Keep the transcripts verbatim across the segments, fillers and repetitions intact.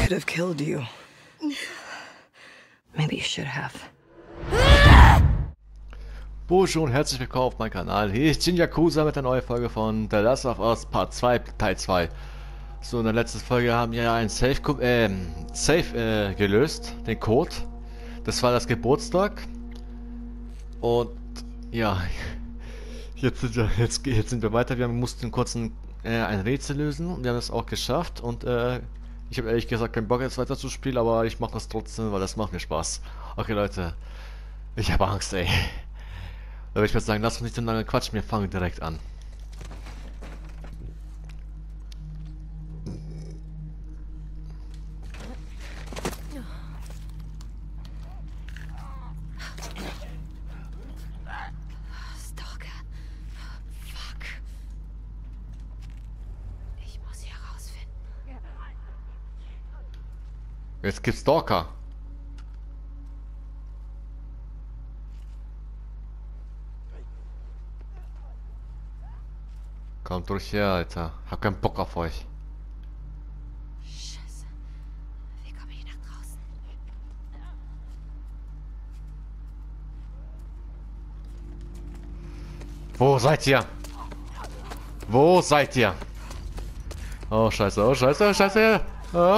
could have killed you. Maybe you should have. Bonjour und herzlich willkommen auf meinem Kanal. Hier ist Jin Yakuza mit einer neuen Folge von The Last of Us Part zwei, Teil zwei. So, in der letzten Folge haben wir ja einen Safe, äh, Safe äh, gelöst, den Code. Das war das Geburtstag. Und ja, jetzt sind wir, jetzt, jetzt sind wir weiter. Wir mussten kurz ein, äh, ein Rätsel lösen und wir haben es auch geschafft. Und äh, ich habe ehrlich gesagt keinen Bock jetzt weiter zu spielen, aber ich mache das trotzdem, weil das macht mir Spaß. Okay Leute, ich habe Angst, ey. Da würde ich mal sagen, lass uns nicht so lange quatschen, wir fangen direkt an. Stalker. Fuck. Ich muss hier rausfinden. Jetzt gibt's Stalker. Kommt durch her, Alter. Hab keinen Bock auf euch. Scheiße. Wie komme ich nach draußen? Wo seid ihr? Wo seid ihr? Oh, scheiße, oh, scheiße, oh, scheiße. Ah!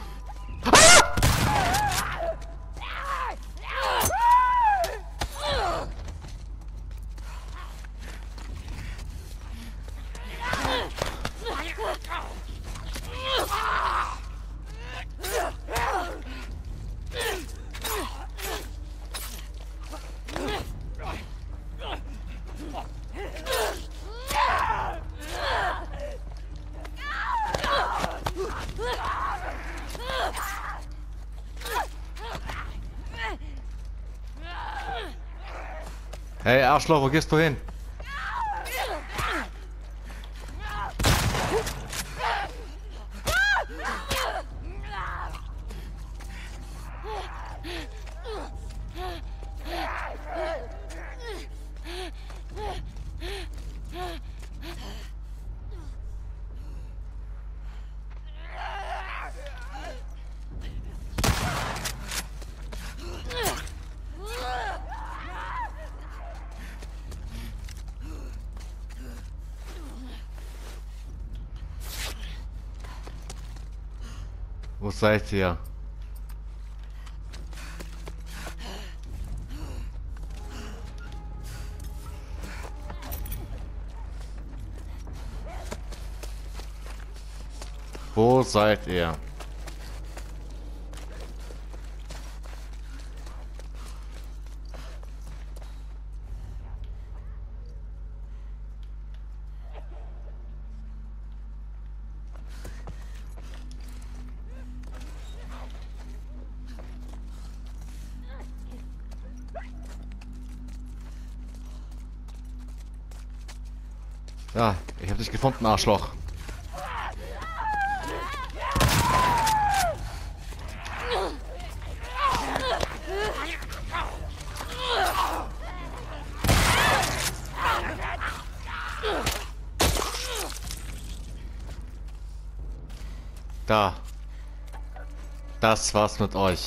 Hey, Arschloch, wo gehst du hin? Wo seid ihr? Wo seid ihr? Ja, ich hab dich gefunden, Arschloch. Da. Das war's mit euch.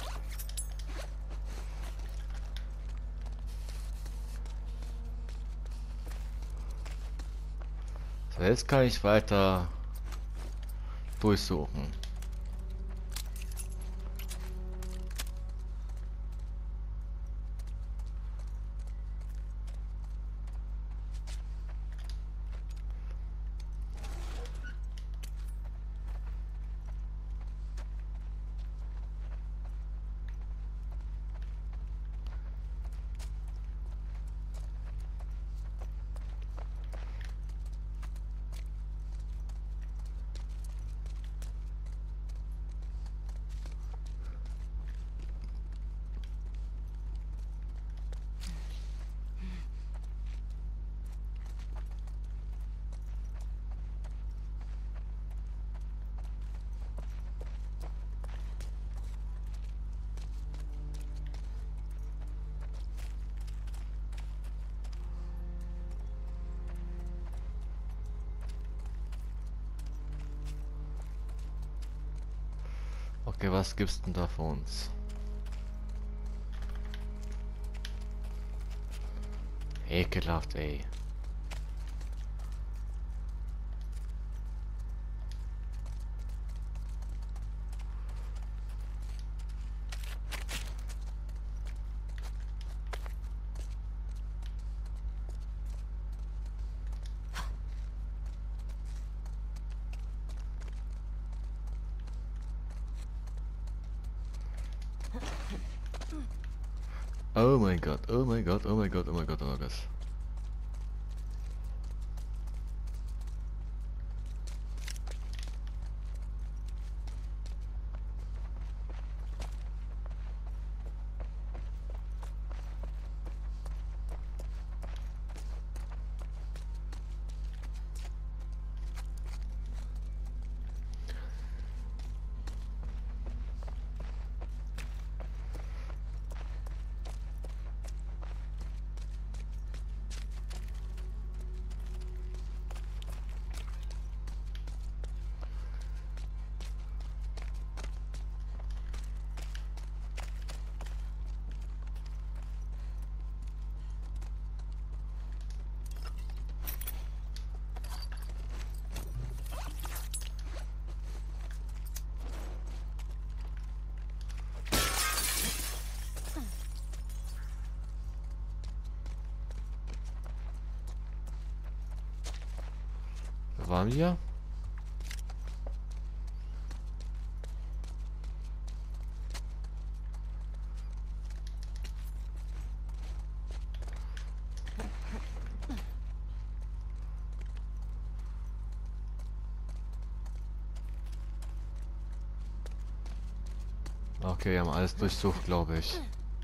So, jetzt kann ich weiter durchsuchen. Okay, was gibt's denn da für uns? Ekelhaft, ey. Oh mein Gott, oh mein Gott, oh mein Gott, oh mein Gott, oh mein Gott. Waren wir? Okay, wir haben alles durchsucht, glaube ich.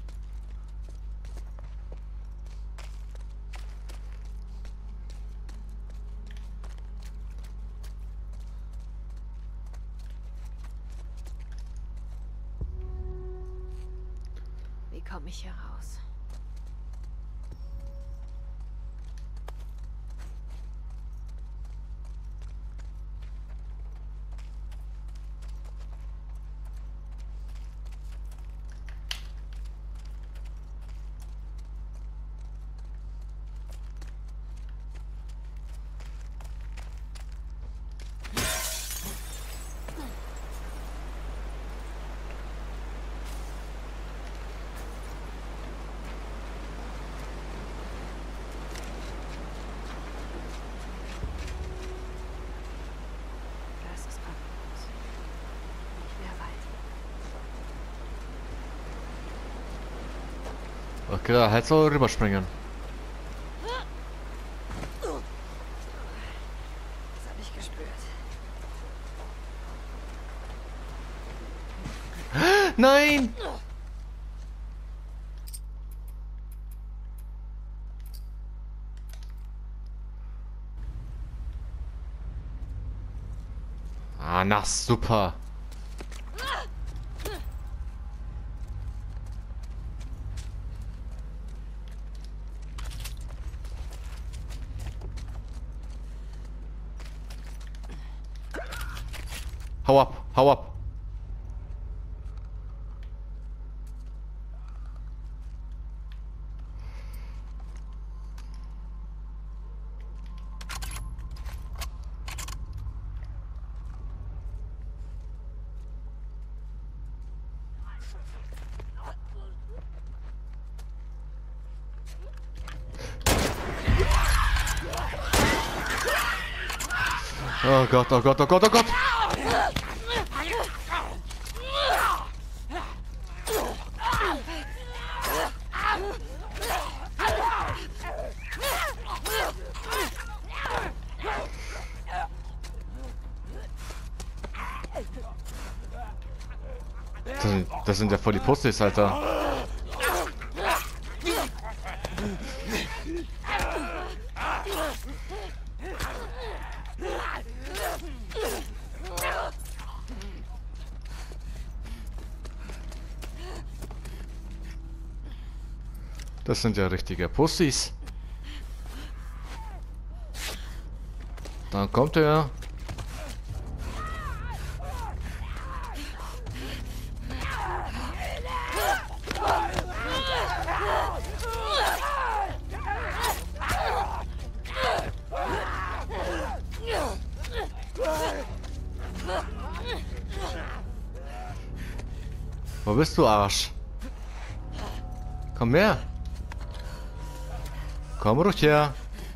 Wie komme ich hier raus? Da ist das Krankenhaus. Nicht mehr weit. Okay, da hättest du rüberspringen. Das habe ich gespürt. Nein! Ah, na super. Hau ab, hau ab. Oh Gott, oh Gott, oh Gott, oh Gott! Das sind, das sind ja voll die Pussys, Alter. Das sind ja richtige Pussys. Dann kommt er. Wo bist du, Arsch? Komm her. Komm ruhig her.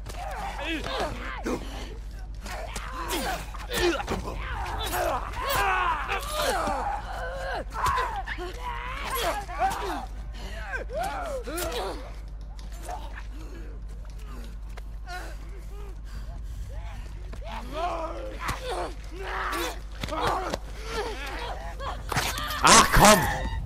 Ach komm!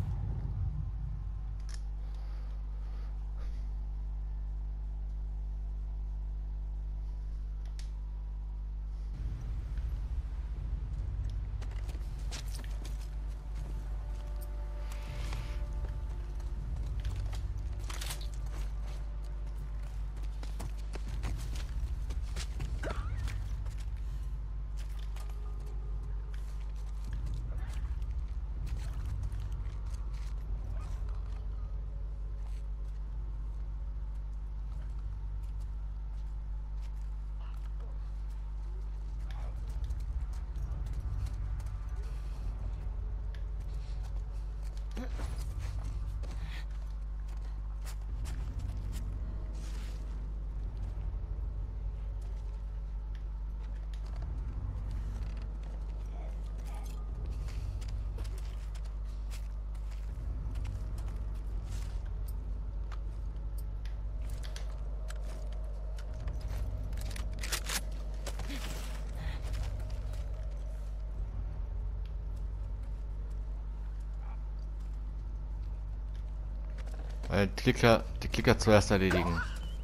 Weil die Klicker, die Klicker zuerst erledigen.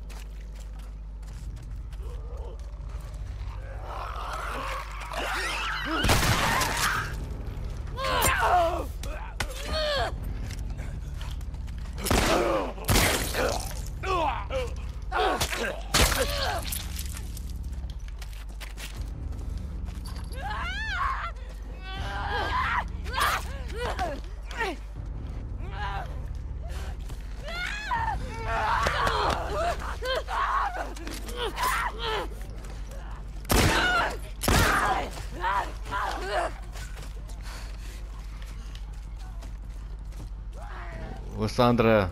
Wo ist der andere?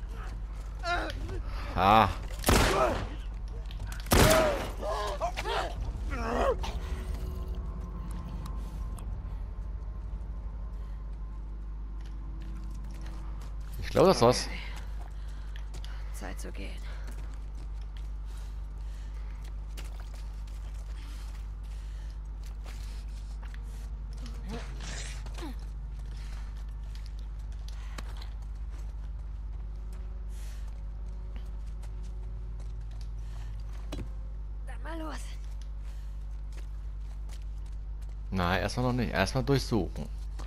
Ah. Ich glaube, das war's. Zeit zu gehen. Dann mal los. Nein, erstmal noch nicht. Erstmal durchsuchen.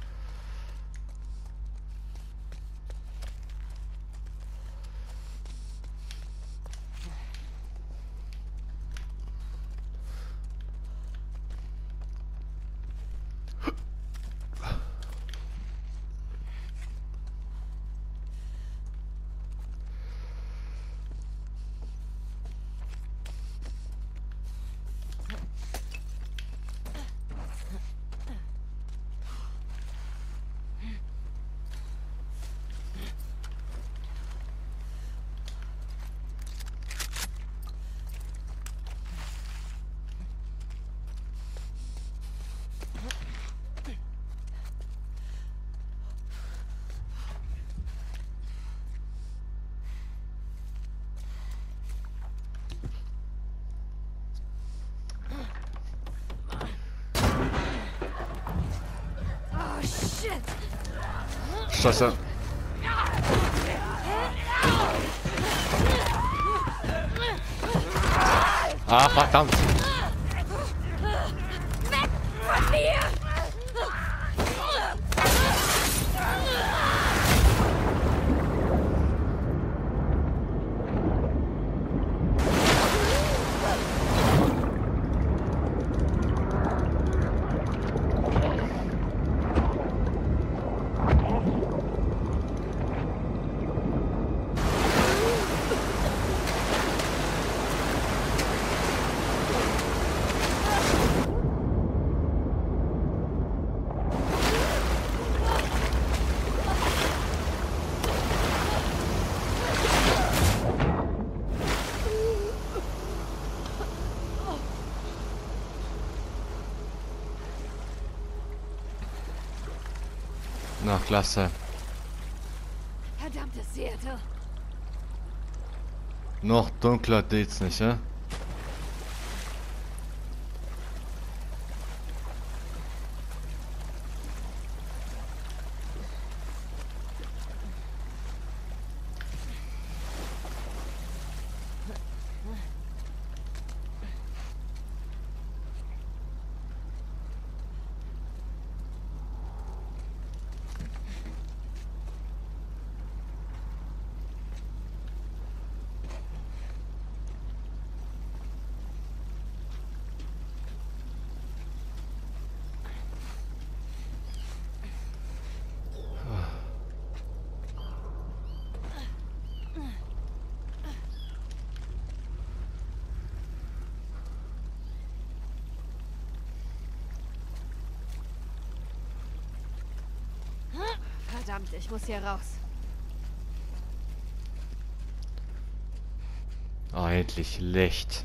Scheiße. Ah, verdammt. Weg von mir! Na, klasse. Verdammtes Seattle. Noch dunkler geht's nicht, ja? Verdammt, ich muss hier raus. Oh, endlich Licht.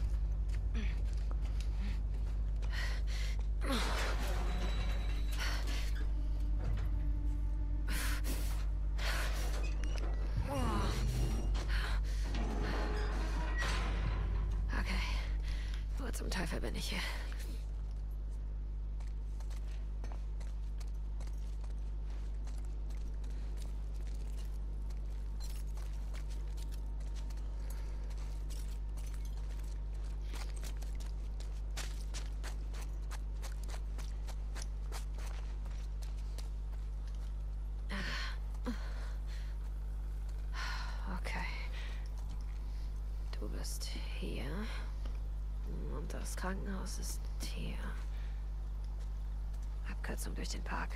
Okay. Wo zum Teufel bin ich hier? Du bist hier. Und das Krankenhaus ist hier. Abkürzung durch den Park.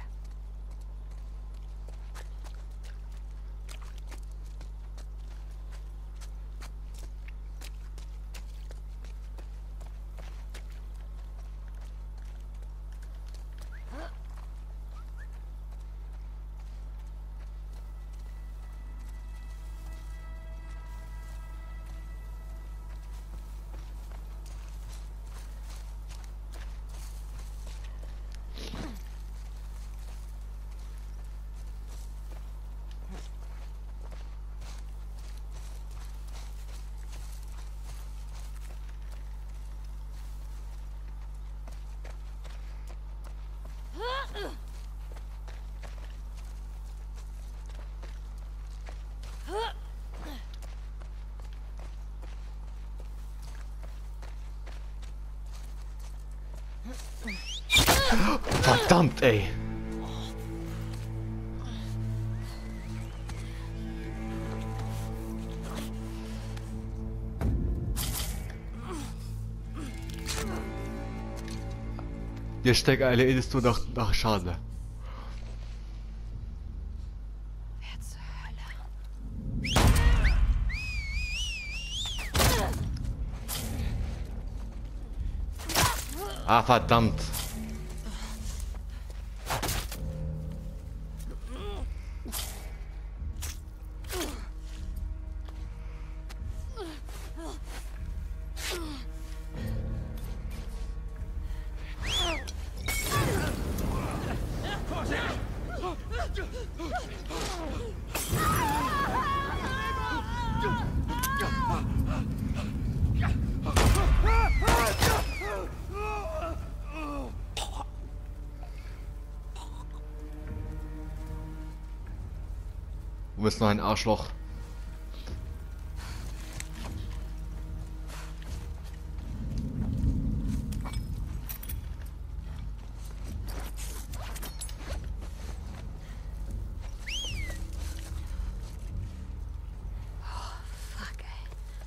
Verdammt, ey. Hier steckt eine edest du nach, nach Schade. Wer zur Hölle? Ah, verdammt. Du bist noch ein Arschloch. Fuck, ey.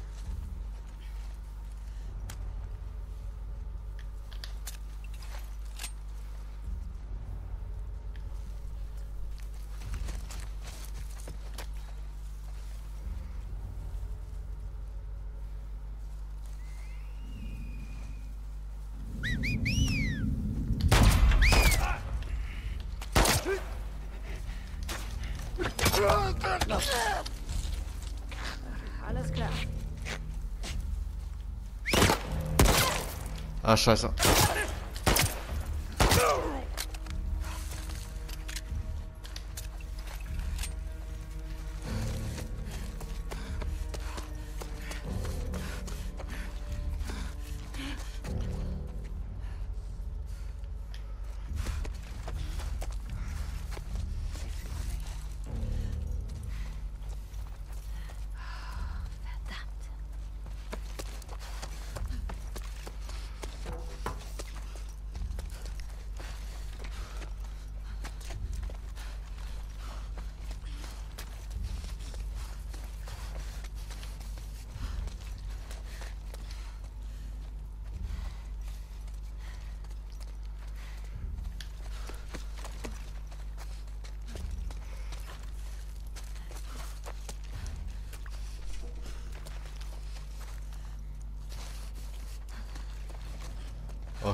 Alles klar. Ah, scheiße.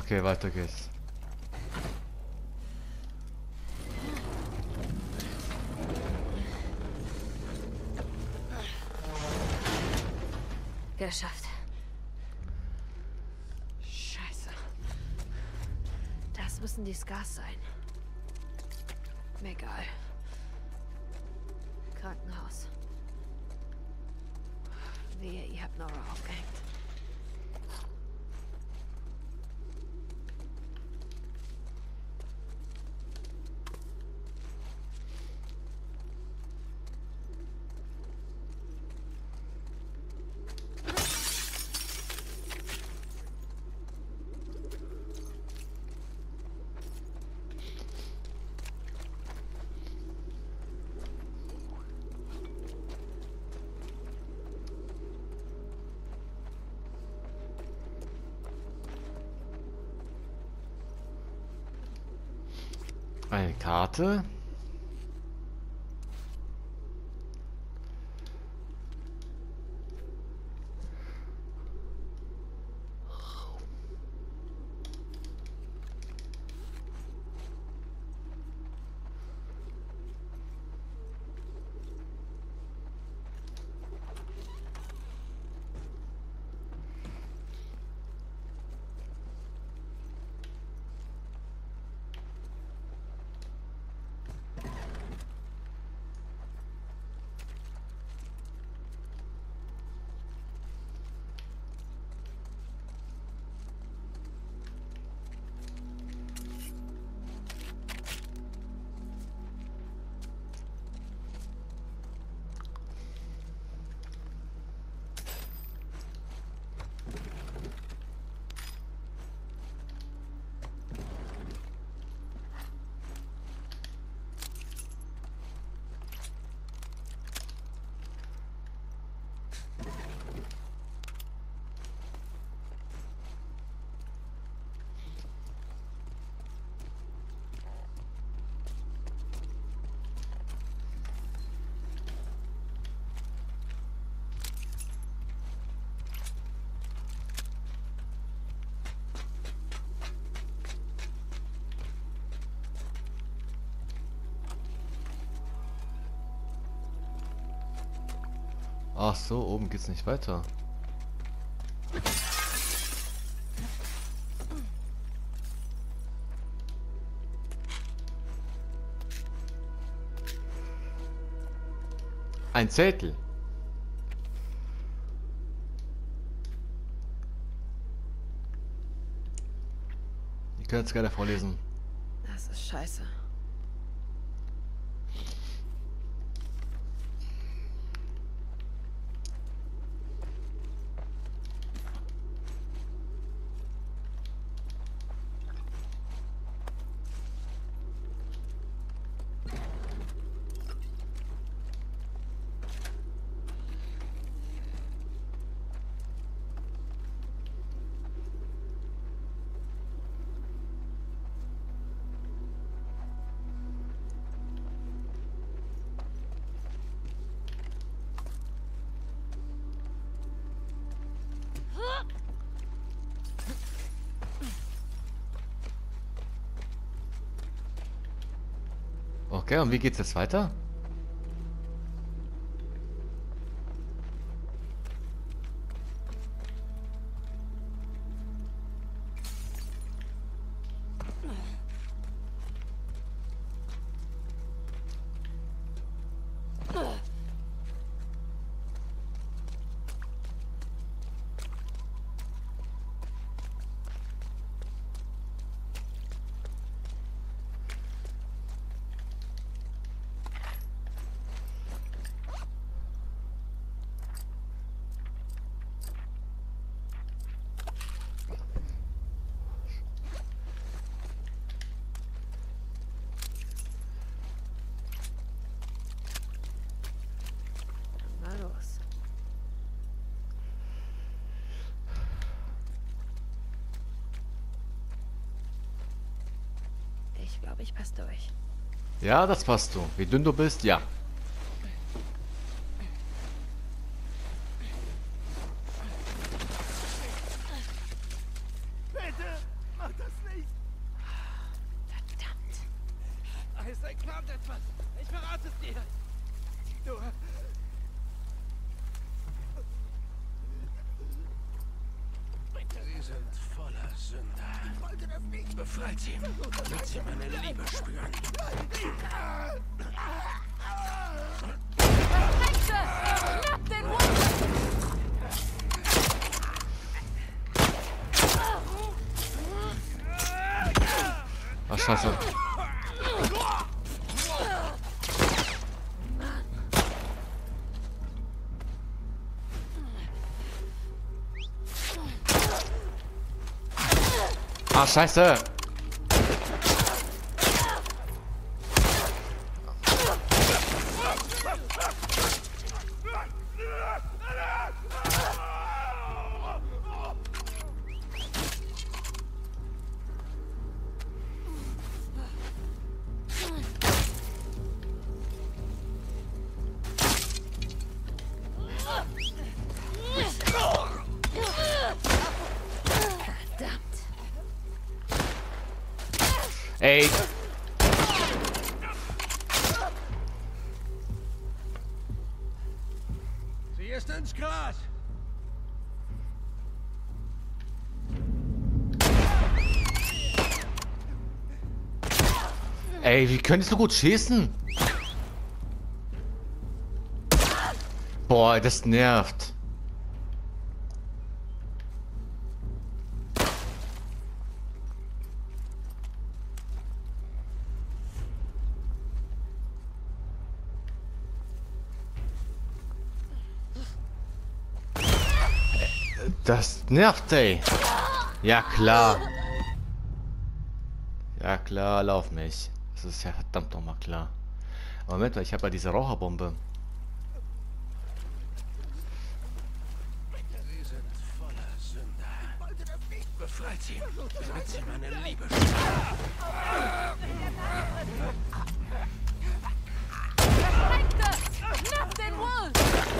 Okay, weiter geht's. Geschafft. Scheiße. Das müssen die Scars sein. Egal. Krankenhaus. Wehe, ihr habt Nora aufgehängt. Eine Karte. Ach so, oben geht's nicht weiter. Ein Zettel. Ich kann jetzt gerne vorlesen. Das ist scheiße. Okay, und wie geht's jetzt weiter? Mal los. Ich glaube, ich passe durch. Ja, das passt so. Wie dünn du bist, ja. Bitte, mach etwas. Ich verrate es dir. Du... Sie sind voller Sünder. Befreit sie, damit sie meine Liebe spüren. Schnapp den Hund! Ach, scheiße. Ah, scheiße. Ey. Sie ist ins Gras. Ey, wie könntest du gut schießen? Boah, das nervt. Das nervt, ey. Ja, klar. Ja, klar, lauf mich. Das ist ja verdammt nochmal klar. Moment mal, ich habe ja diese Raucherbombe. Sie sind voller Sünder. Befreit sie, damit sie meine Liebe spüren. Schnapp den Hund!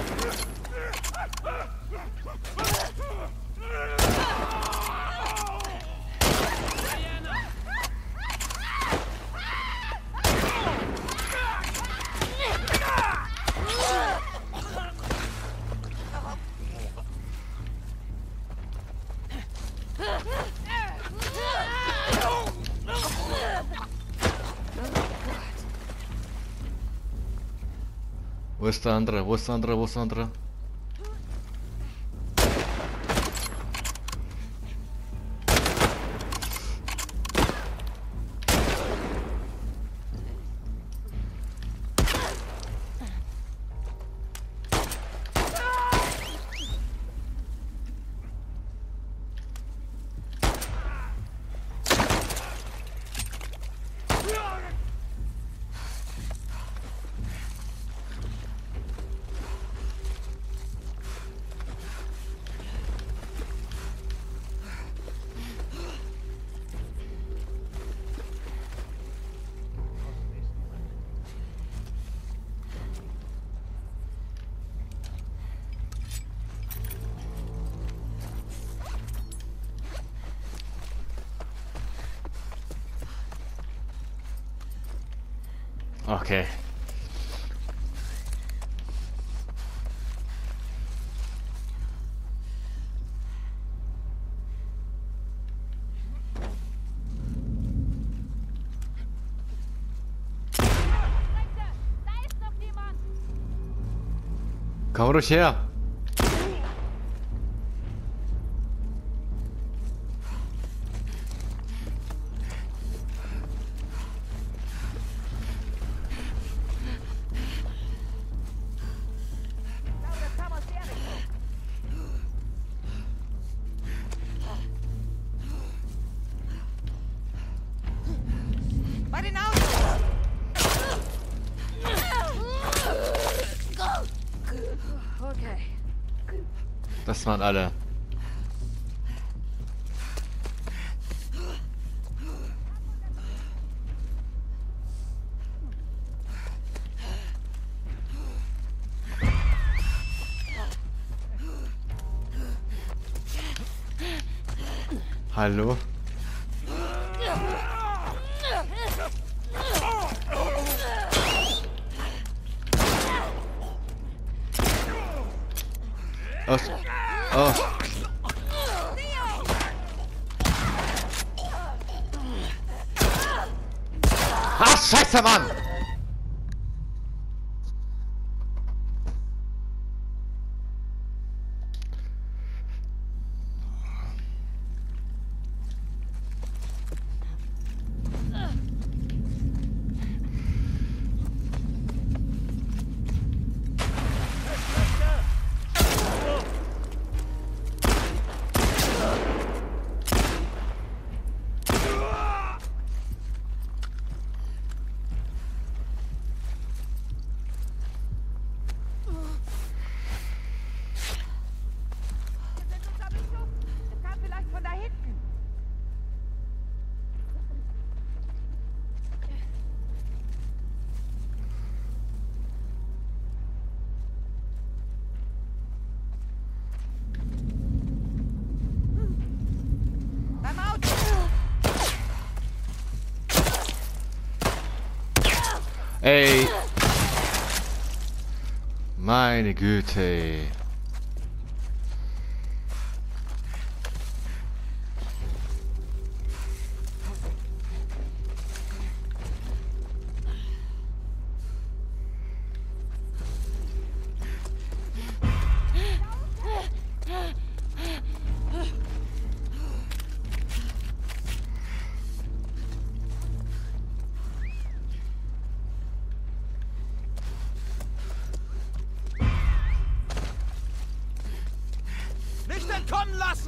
Wo ist der andere? Wo ist der andere? Wo ist der andere? Okay. Komm ruhig her. Bei den Autos! Okay. Das waren alle. Hallo? Oh. Oh. Ah, scheiße, Mann! Ey. Meine Güte, ey. Nicht entkommen lassen!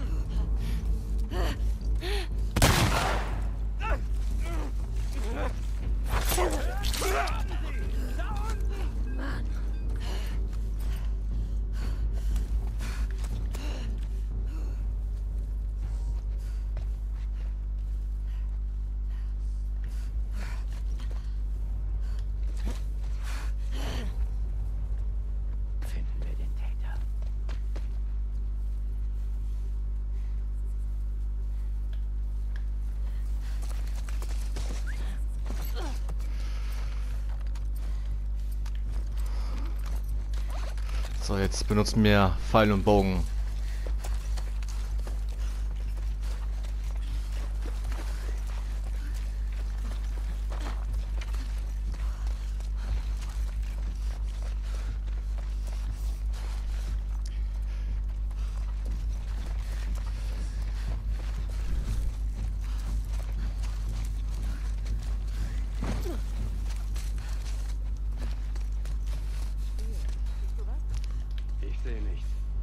Finden wir den Täter. So, jetzt benutzen wir Pfeil und Bogen. Ich sehe nichts.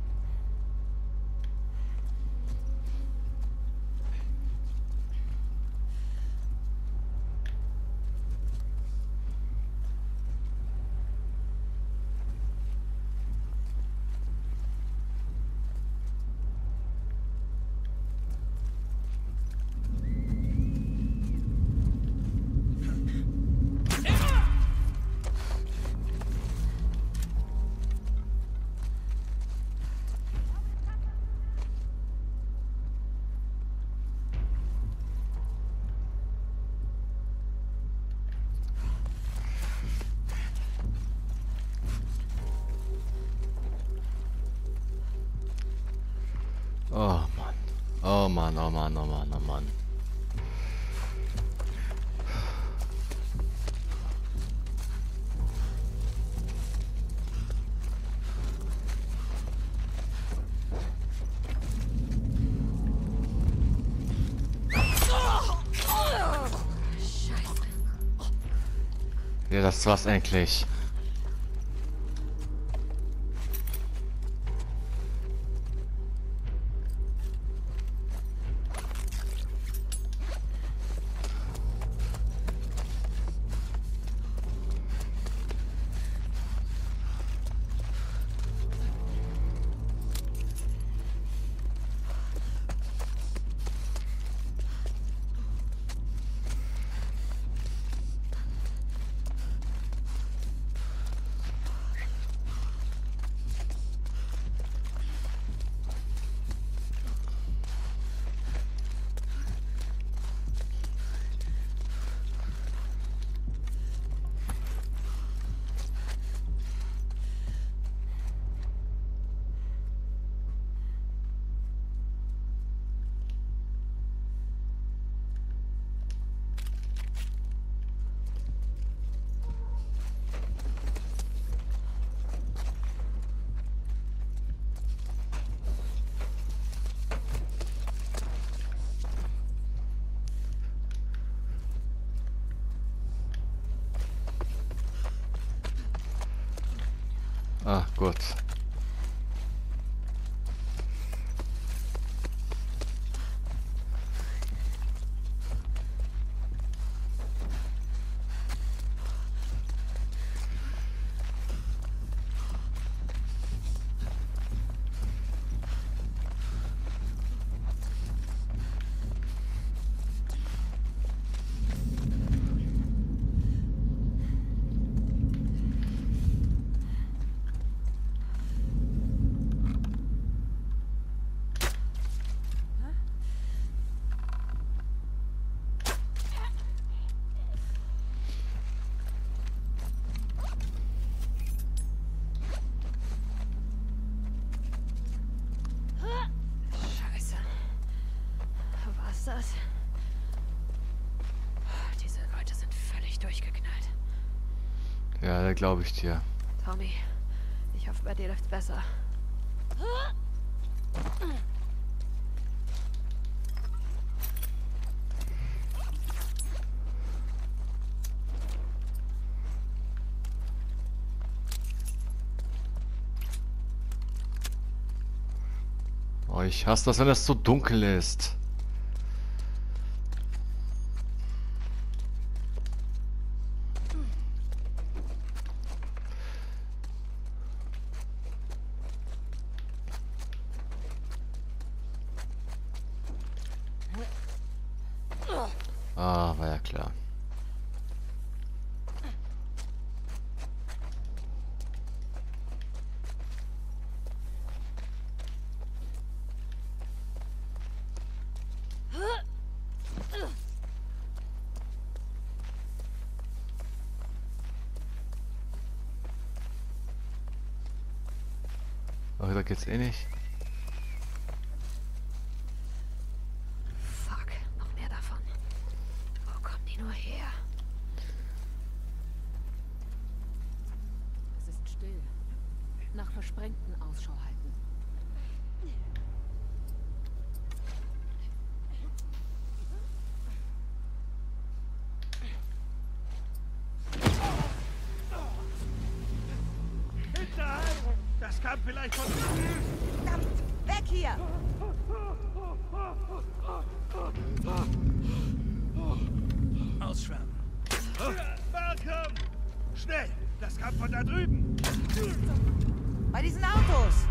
Oh Mann. Oh Mann, oh Mann, oh Mann, oh Mann. Ja, das war's endlich. Ah, gut. Scheiße. Was das? Diese Leute sind völlig durchgeknallt. Ja, da glaube ich dir. Tommy, ich hoffe, bei dir läuft's besser. Oh, ich hasse das, wenn es so dunkel ist. Ah, war ja klar. Aber da geht's eh nicht. Fuck, noch mehr davon. Wo kommen die nur her? Es ist still. Nach Versprengten Ausschau halten. Hinterhalt! Das kam vielleicht von... Verdammt! Weg hier! Ausschwärmen. Malcolm! Schnell! Das kam von da drüben! Bei diesen Autos!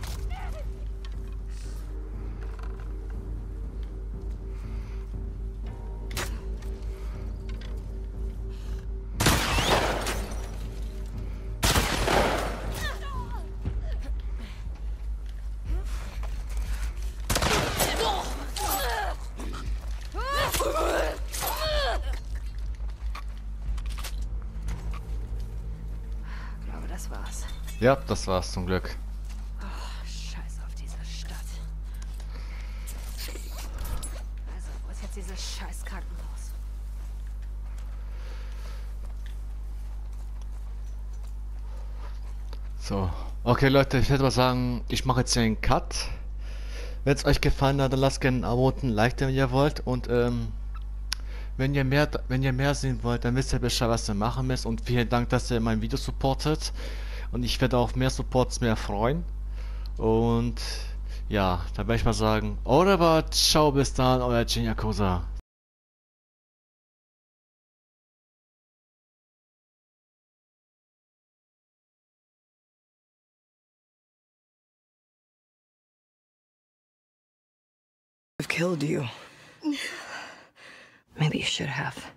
Ich glaube, das war's. Ja, das war's zum Glück. Oh, scheiß auf diese Stadt. Also, wo ist jetzt dieses scheiß Krankenhaus? So. Okay, Leute, ich würde mal sagen, ich mache jetzt hier einen Cut. Wenn es euch gefallen hat, dann lasst gerne ein Abo und ein Like, wenn ihr wollt. Und ähm, wenn ihr mehr, wenn ihr mehr sehen wollt, dann wisst ihr Bescheid, was ihr machen müsst. Und vielen Dank, dass ihr mein Video supportet. Und ich werde auf mehr Supports mehr freuen. Und ja, dann werde ich mal sagen, au revoir, ciao, bis dann, euer Jin Yakuza. I've killed you. Maybe you should have.